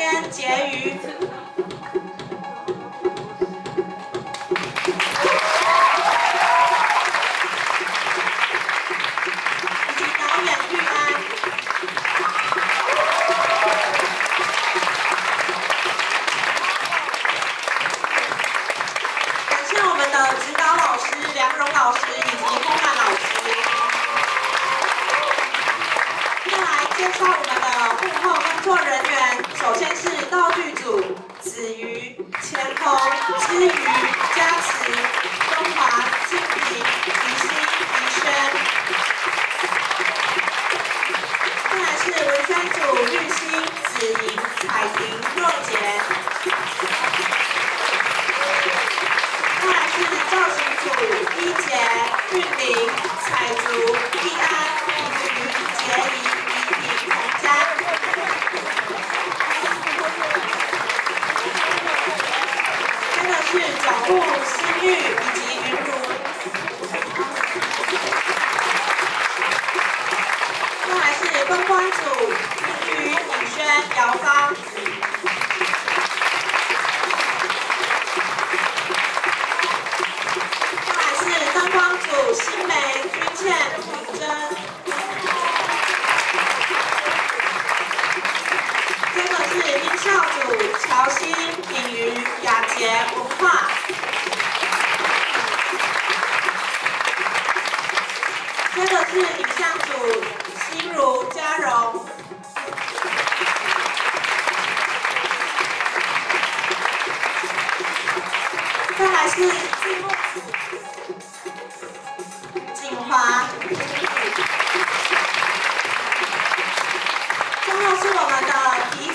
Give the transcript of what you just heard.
轩、婕妤。以及导演玉安。感谢我们的指导老师梁荣老师以及丰满老师。再来介绍我们的幕后工作人员，首先是道具组子瑜、钱红、之瑜、佳慈、中华、静平、宜心、宜轩。再来是文宣组玉兴、子莹、彩婷、若洁。再来是造型组一杰、韵玲、彩竹、易安、以及婕妤、怡婷、洪佳。接着是总务心玉以及云如。再来是公关组明瑜、尹轩、姚芳。再来是灯光组新梅、君倩、品珍。接着是音效组乔欣、品瑜、雅洁、文化。接着是影像组心如、嘉荣。再来是字幕组景华。最后是我们的皮